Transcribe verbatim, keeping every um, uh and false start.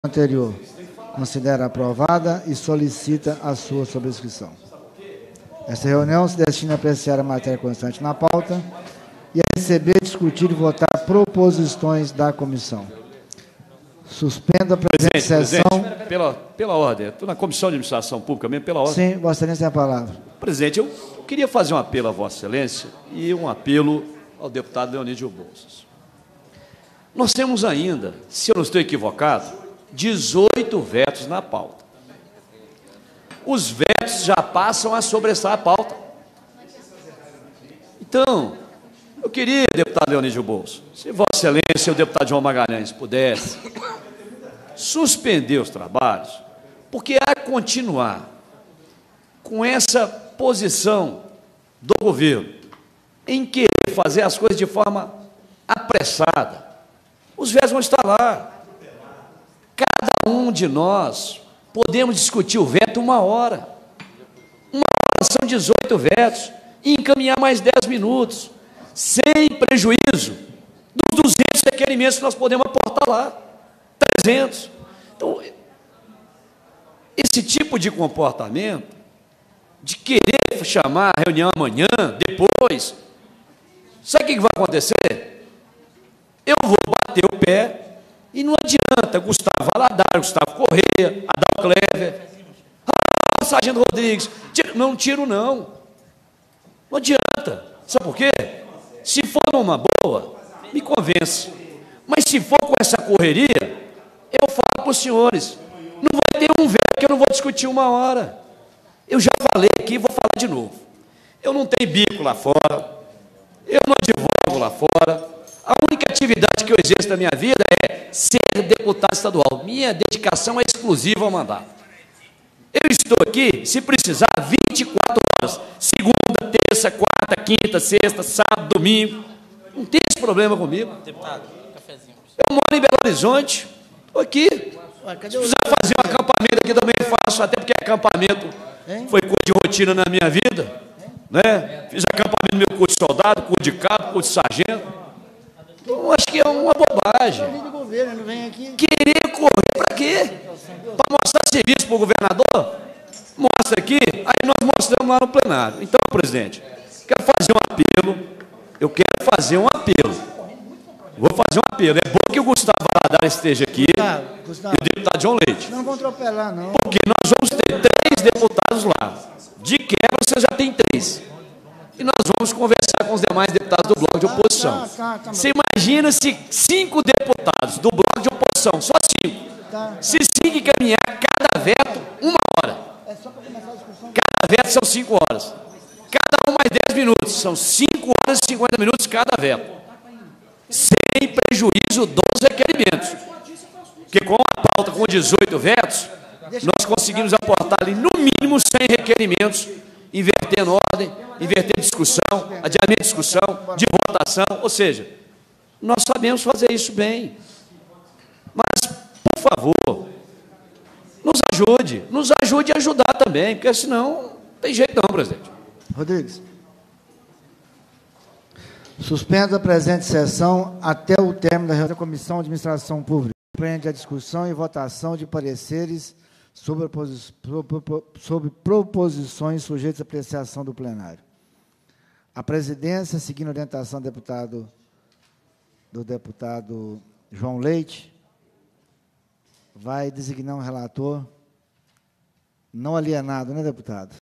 anterior. Considera aprovada e solicita a sua sobrescrição. Esta reunião se destina a apreciar a matéria constante na pauta e a receber, discutir e votar proposições da comissão. Suspendo a presente Presidente, sessão. Presidente, pela, pela ordem, estou na Comissão de Administração Pública mesmo, pela ordem. Sim, Vossa Excelência tem a palavra. Presidente, eu queria fazer um apelo a Vossa Excelência e um apelo ao deputado Leonídio Bolsas. Nós temos ainda, se eu não estou equivocado, dezoito vetos na pauta. Os vetos já passam a sobressar a pauta. Então, eu queria, deputado Leonídio Bolsas, se Vossa Excelência e o deputado João Magalhães pudessem suspender os trabalhos, porque a continuar com essa posição do governo em querer fazer as coisas de forma apressada, os vetos vão estar lá. Cada um de nós podemos discutir o veto uma hora. Uma hora são dezoito vetos e encaminhar mais dez minutos, sem prejuízo dos duzentos requerimentos que nós podemos aportar lá. trezentos. Então, esse tipo de comportamento, de querer chamar a reunião amanhã, depois, sabe o que vai acontecer? Eu vou bater o pé e não adianta Gustavo Valadares, Gustavo Correia, Adal Clever, ah, Sargento Rodrigues, tiro, não tiro não, não adianta, sabe por quê? Se for numa boa, me convence, mas se for com essa correria, eu falo para os senhores, não vai ter um veto que eu não vou discutir uma hora, eu já falei aqui, vou falar de novo, eu não tenho bico lá fora, eu não advogo lá fora, a única atividade que eu exerço na minha vida é ser deputado estadual. Minha dedicação é exclusiva ao mandato. Eu estou aqui, se precisar, vinte e quatro horas. Segunda, terça, quarta, quinta, sexta, sábado, domingo. Não tem esse problema comigo. Deputado, cafezinho. Eu moro em Belo Horizonte, estou aqui. Se precisar fazer um acampamento aqui também faço, até porque acampamento foi coisa de rotina na minha vida. Né? Fiz acampamento no meu curso de soldado, curso de cabo, curso de sargento. Eu acho que é uma bobagem. Querer correr para quê? Para mostrar serviço para o governador? Mostra aqui, aí nós mostramos lá no plenário. Então, presidente, quero fazer um apelo, eu quero fazer um apelo. Vou fazer um apelo. É bom que o Gustavo Valadares esteja aqui Gustavo, Gustavo, e o deputado João Leite. Não vão atropelar, não. Porque nós vamos ter três deputados lá. De quebra, você já tem três. E nós vamos conversar com os demais deputados do bloco de oposição. Tá, tá, tá, Você imagina se cinco deputados do bloco de oposição, só cinco, tá. se cinco encaminhar cada veto, uma hora. É só para começar a discussão. Cada veto são cinco horas. Cada um mais dez minutos. São cinco horas e cinquenta minutos cada veto. Sem prejuízo dos requerimentos. Porque com a pauta com dezoito vetos, nós conseguimos aportar ali no mínimo cem requerimentos, invertendo ordem, invertendo discussão, adiamento de discussão, de votação, ou seja, nós sabemos fazer isso bem. Mas, por favor, nos ajude, nos ajude a ajudar também, porque senão não tem jeito não, presidente. Rodrigues. Suspendo a presente sessão até o término da reunião da Comissão de Administração Pública. Prende a discussão e votação de pareceres sobre, sobre proposições sujeitas à apreciação do plenário. A presidência, seguindo a orientação do deputado, do deputado João Leite, vai designar um relator não alienado, né, deputado?